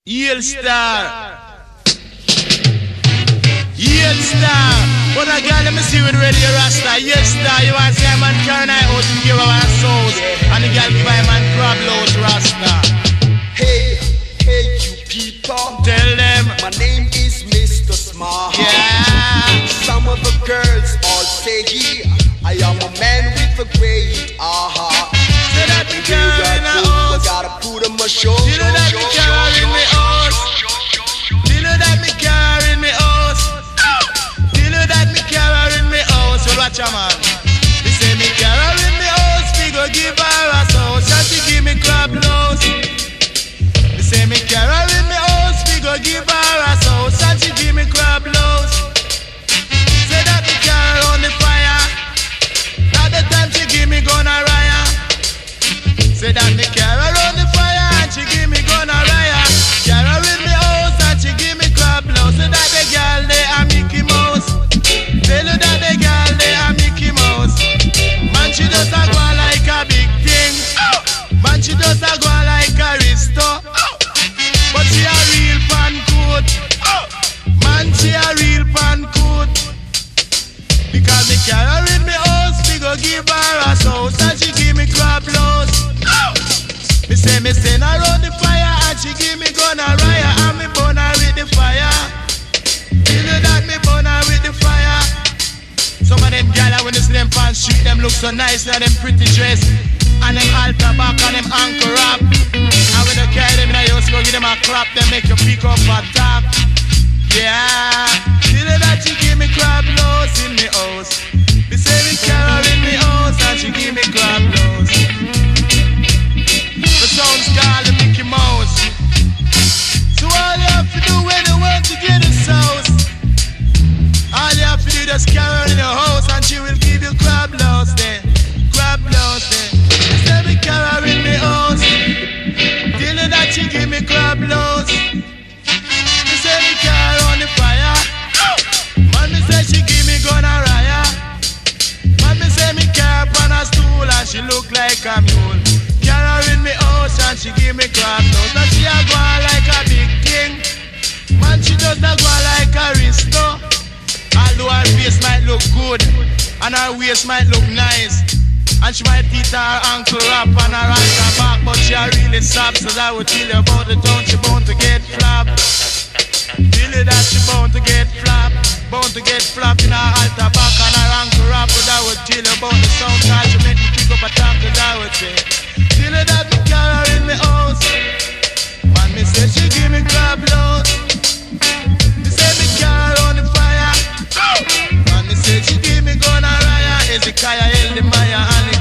Yield star. Yield star. But a girl let me see with Radio Rasta. Yield star. You want to see a man carrying out to give her a soul. And the girl give her a man crab Louse Rasta. Hey, hey you people. Tell them. My name is Mr. Smart. Yeah. Some of the girls all say I am a man with a great heart. Say that me carrying a house. I gotta put on my show. You know that me carrying me house. You know that me carrying me house. You know that me carrying me house. Well, watch a man. They say me carrying me house. We go give her a house and she give me crab Louse. They say me carrying me house. We go give her a house and she give me crab Louse. Say that me carry on the fire. Now the time she give me gonna riot. Say that me carry on the fire and she give me gonna riot. Carry with me house and she give me crab Louse. Say that the girl they a Mickey Mouse. Tell you that the girl they a Mickey Mouse. Man she just a go like a big thing. Man she just a go like a Risto. But she a real pan coat. Man she a real pan coat. Because me carry with me house, me go give her a house and she give me crab Louse. Me say me send her on the fire and she give me gonna riot and me burn her with the fire. You know that me burn her with the fire. Some of them gyal when they see them pants street, them look so nice and them pretty dress. And them halter back and them ankle wrap. And when they carry them in the house, go give them a clap, they make you pick up a tap. Yeah, you know that she give me crab Louse in me house. Me say me carry in me house and she give me crab Louse. The sound's called the Mickey Mouse. So all you have to do when you want to get a sauce, all you have to do is just carry her in your house and she will give you crab Louse there. Crab Louse there. Me say me carry her in me house. Till that she give me crab Louse. Me say me carry her on the fire. Man me say she give me gonna riot. Man me say me carry her on a stool and she look like a mule. Carry her in me house and she give me crab Louse. And she a go like a big king. Man she just a go like a Risto. Although her face might look good and her waist might look nice, and she might eat her ankle wrap and her halter back, but she a really soft. So I would tell you about the town, she bound to get flop. Tell you that she bound to get flop. Bound to get flop in her halter back and her ankle wrap. But I would tell you about the sound cause she make me pick up a tap. Cause I would say, tell you that me carry her in me house. Man me say she give me crab Louse. Me say me carry her on the fire. Man me say she give me gonna riot. Ezekiah, El the Maya and